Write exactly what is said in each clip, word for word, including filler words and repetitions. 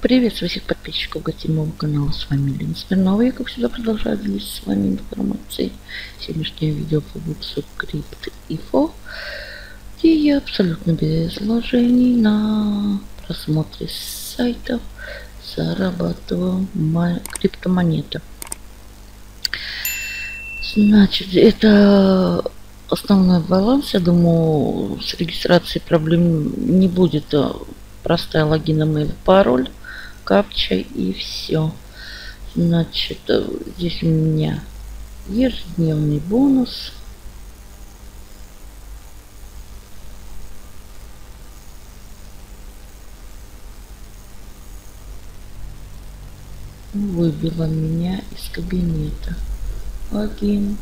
Приветствую всех подписчиков гостевого канала. С вами Лена Смирнова. Я, как всегда, продолжаю делиться с вами информацией. Сегодняшнее видео по буксу Крипт Инфо, где я абсолютно без вложений на просмотре сайтов зарабатываю криптомонеты. Значит, это основной баланс. Я думаю, с регистрацией проблем не будет. Простая логин, имейл, пароль, капча и все. Значит, здесь у меня ежедневный бонус. Выбила меня из кабинета. Логин.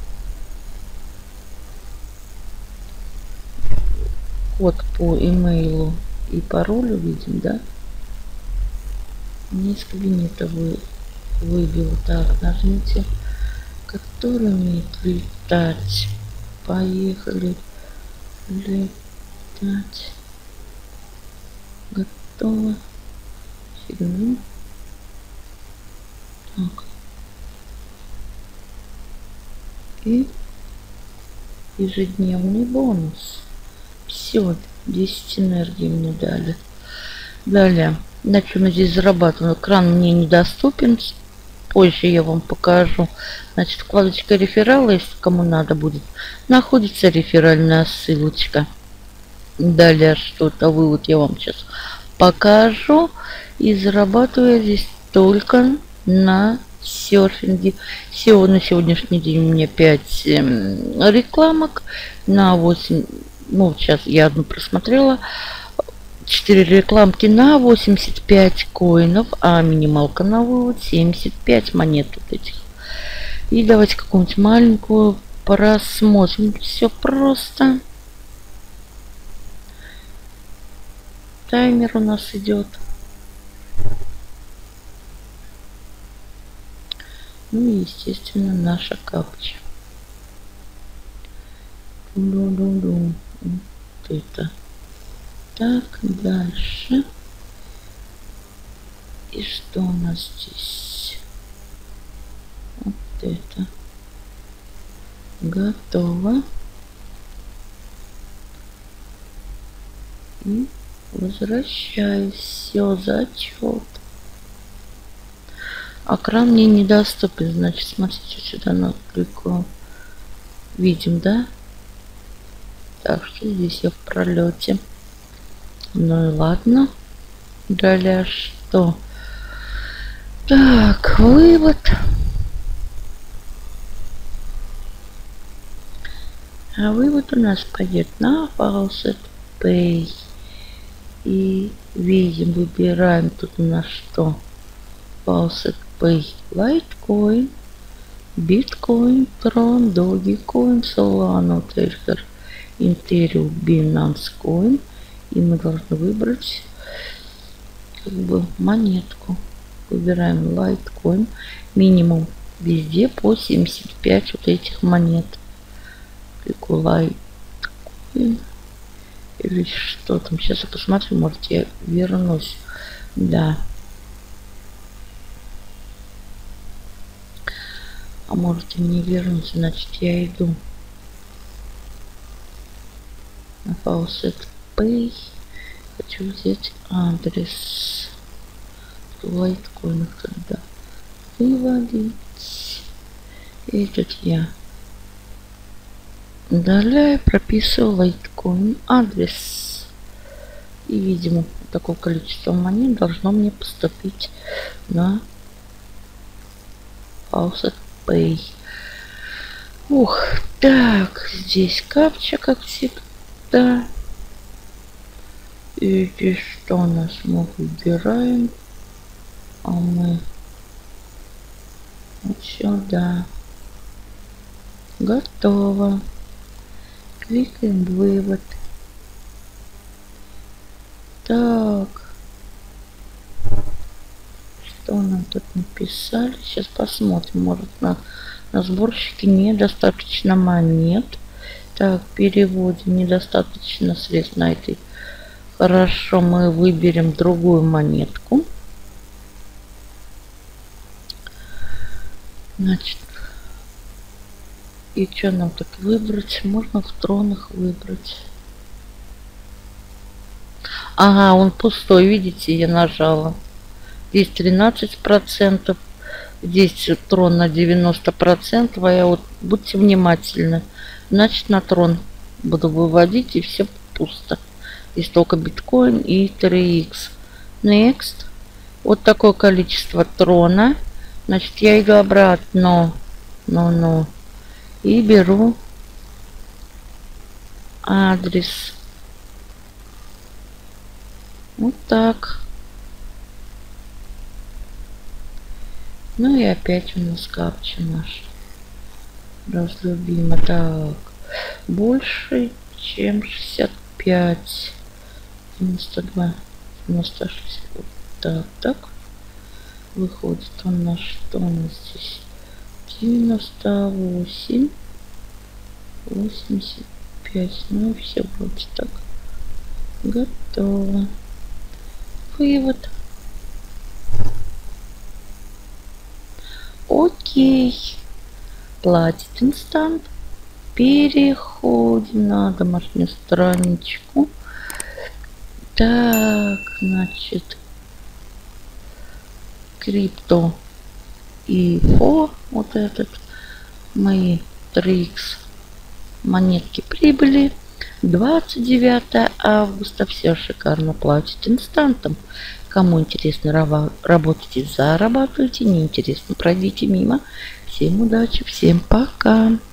Код по имейлу и паролю видим, да? Не из кабинета вы выбил. Так, нажмите, который умеет летать. Поехали летать. Готово. Фигню. Так. И ежедневный бонус. Все, десять энергии мне дали. Далее. На чем я здесь зарабатываю? Экран мне недоступен. Позже я вам покажу. Значит, вкладочка реферала, если кому надо будет, находится реферальная ссылочка. Далее что-то вывод я вам сейчас покажу. И зарабатываю я здесь только на серфинге. Всего на сегодняшний день у меня пять рекламок на восемь. Ну, сейчас я одну просмотрела. четыре рекламки на восемьдесят пять коинов, а минималка на вывод семьдесят пять монет вот этих. И давайте какую-нибудь маленькую просмотрим. Все просто. Таймер у нас идет. Ну и, естественно, наша капча. Ду-ду-ду-ду. Вот это. Так, дальше. И что у нас здесь? Вот это. Готово. И возвращаюсь. Все, зачет. Экран мне недоступен. Значит, смотрите, сюда накликаю. Видим, да? Так что здесь я в пролете. Ну и ладно. Далее что? Так, вывод. А вывод у нас пойдет на Faucet Pay. И видим, выбираем тут у нас что? Faucet Pay, Litecoin, Bitcoin, Tron, Dogecoin, Solana, Tether, Ethereum, Binance Coin. И мы должны выбрать как бы монетку. Выбираем Litecoin. Минимум везде по семьдесят пять вот этих монет. Кликаю Litecoin. Или что там. Сейчас я посмотрю. Может, я вернусь. Да. А может и не вернусь. Значит, я иду на Faucet Pay. Хочу взять адрес Litecoin тогда выводить. И тут я далее прописываю Litecoin адрес. И видимо такое количество монет должно мне поступить на Faucet Pay. Ух, так, здесь капча, как всегда. И здесь что у нас? Мы выбираем. А мы вот сюда. Готово. Кликаем вывод. Так. Что нам тут написали? Сейчас посмотрим. Может, на, на сборщике недостаточно монет. Так, переводим. Недостаточно средств на этой. Хорошо, мы выберем другую монетку. Значит, и что нам тут выбрать? Можно в тронах выбрать. Ага, он пустой, видите, я нажала. Здесь тринадцать процентов. Здесь трон на девяносто процентов. А я вот, будьте внимательны. Значит, на трон буду выводить, и все пусто. Здесь только биткоин и три икс. Next. Вот такое количество трона. Значит, я иду обратно. Ну, ну. И беру адрес. Вот так. Ну и опять у нас капча наш. Разлюбимо. Так. Больше, чем шестьдесят пять. девяносто два. девяносто шесть. Вот так, так. Выходит он наш, что у нас здесь? девяносто восемь. восемьдесят пять. Ну и все вроде так. Готово. Вывод. Окей. Платит инстант. Переходим на домашнюю страничку. Так, значит, крипто и фо, вот этот, мои три икс монетки прибыли. двадцать девятое августа. Все шикарно платит инстантом. Кому интересно работайте, зарабатывайте. Неинтересно, пройдите мимо. Всем удачи, всем пока.